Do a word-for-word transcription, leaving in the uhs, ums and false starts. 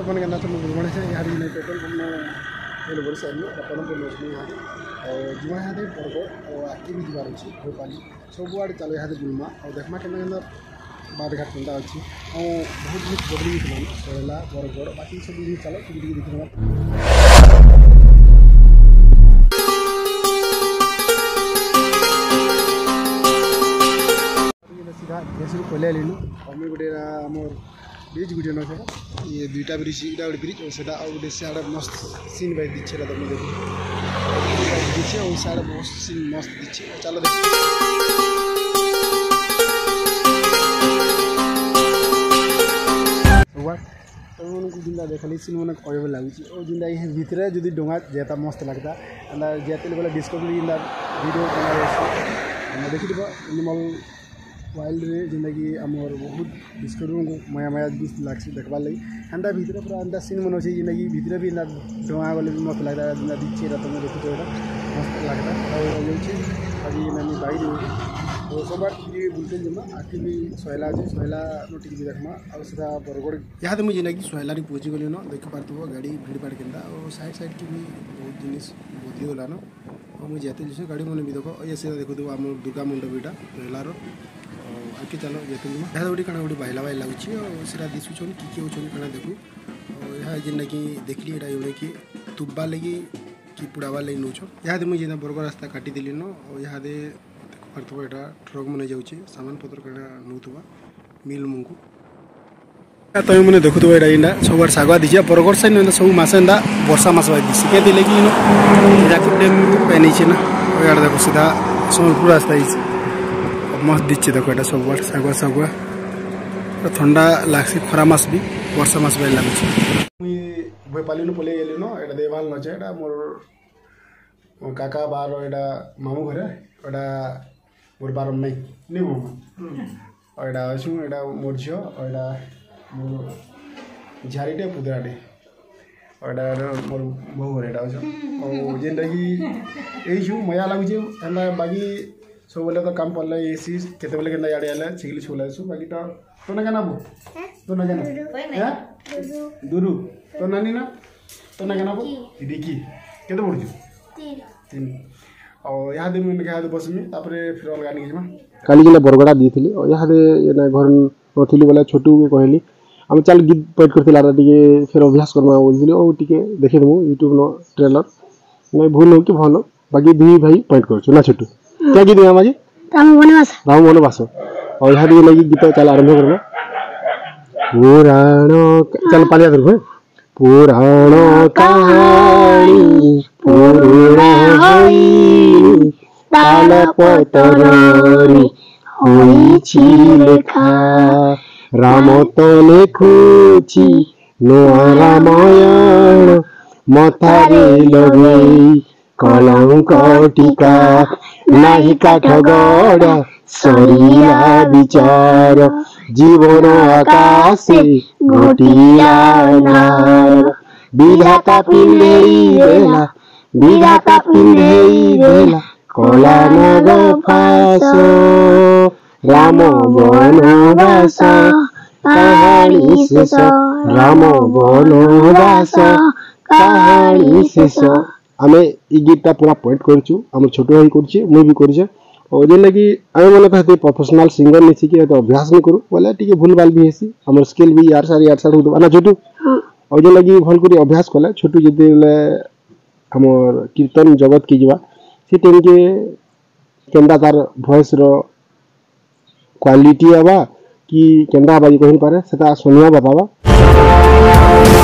तो मन करना तो बुलवाने से यहाँ नहीं पेट्रोल पंप में तेल बड़ी साइड में पदमपुर में यहाँ और जुआ यहाँ पर्व और आगे भी जीवार अच्छी भोपाली सब आड़े चलो यहाँ बुलमा और देखमा के बाट घाट केन्ता अच्छी और बहुत जिन बदली सैला बरगढ़ बाकी सब चलो देखा सीधा गैस पहले आलु और मुझे गोटे मोर ब्रिज गुटे न ये दुईटा ब्रिज इटा गोटे ब्रिज और सेटा गोटे सियाड़े मस्त सीन भाई दीचे तुम देखो दीचे और सियाड़े मस्त सीन मस्त दीचे चलो देख तुम जिंदा देखली सीन मैंने कहबे लगुच और जिंदा ये भितर जो डोंगा जेता मस्त लगता जेते बोले डिस्कवरी जिंदा वीडियो बना देखी एनिमल वाइल्ड रे जिंदगी आमर बहुत डिस्कवरी माया माया भी लग्सी देखबार लगी एंता भितर पूरा एंता सीन मन अच्छे जिंदगी भितर भी एंता डोंगा गले भी मस्त लगता जिंदा दीचे तुम देखो यहाँ मस्त लगता और जाऊँचे आज नानी बाई तो सब ये बुलते जमा आके भी सोहला अच्छे सोहला टी भी देखमा और सीधा बरगढ़ यहाँ तो मुझे जिंदगी सोहला पहुँची गली न देख पार्थ गाड़ी भिड़ भाड़ के और साइड साइड की भी बहुत जिन बदली गला न और मुझे जाते जैसे गाड़ी मैंने भी देख ये सीधा देखो आम दुर्गा मंडप यहाँ रेलार आगे चलो जेते यहाँ गोटे कण गोटे बाहला बाहला लगुच और सीधा दिशुन कि किए होने कण देखू और यहाँ जेनटा कि देखली यहाँ जोड़े कि तुब्बार लगी कि पुड़ाबार लगी नौच यहाँ मुझे जेना बरगढ़ रास्ता काटिदेली न और यहाँ पार्थव यहाँ ट्रक मैंने जाऊँचे सामान पत्र कण नौथवा मिल मुझको तुम मैंने देखुव यहाँ सब सागुआ दीचे बरगढ़ साइड सब मस एंता वर्षा मस दिशे क्या लगे जाकुर डैम पैनी ना यहाँ देखो सीधा सम्बलपुर रास्ता मस्त दीचे देखो यहाँ सब सागुआ सागुआ ठंडा लगसी खरा मास भी वर्षा मास भाई लगुच मुई भोपाली पलि गली न यहाँ देवाल नचे यहाँ मोर काका बार यहाँ मामू घर यहाँ मोर बार नहीं नहीं मामा और यहाँ अच्छु यहाँ मोर झील और यहाँ मोर झारीटे पुतराटे और यहाँ मोर बहु घर यहाँ अच्छे और जेनटा कि यही मजा लगुचे एंता बाकी सब बोले तो काम पड़े ये सी केते बेले केना याडे आले छिगली छोला सु बाकी तो तो ना केना बो तो ना केना हैं दुरु तो नानी ना तो ना केना बो डिकी केते पड़छु तीन तीन और यहाँ दे मैं यहाँ बस में तापरे फिर अलग आनी जमा काली जिला बरगड़ा दीथिली और यहाँ दे ना घर नथिली बोले छोटू के कहली हम चल गीत पैट करथिला टिके फिर अभ्यास करना बोलथिली ओ टिके देखि दमु यूट्यूब नो ट्रेलर नहीं भूल हो कि भलो बाकी दुई भाई पैट करछु ना छोटू क्या गीत है माजी राम वनवास राम वनवास और यहाँ दिए लगी गीत चल आरंभ करना पुराण चल पालिया कर पुराण कहानी पुराण होई ताल पतररी होईछि लेखा राम तो लेखुछि नया रामायण मथारे लगेई कलंक टीका नाही काठ गड़ सरिया विचार जीवन आकाशे घटिया नार विधाता पिंडेई बेला विधाता पिंडेई बेला कला नग फास राम वनवास कहानी शेष राम वनवास कहानी शेष आम ये गीतटा पूरा पॉइंट करूँ आम छोट भाई कर भी कर और जेन लगी आम मैंने कहते प्रोफेशनल सिंगर नहीं सीखी तो अभ्यास नहीं करूँ बोले टी भूल भाल भी हेसी आम स्केल भी यार सार यार सार होता ना छोटू और जेन लगी भल कर अभ्यास कले छोटू जिते आम कीर्तन जगत की जावा से टाइम के केन्दा तार भॉइस रो क्वालिटी आवा कि केन्दा बाजी कहि पारे सेटा सुनिया बतावा।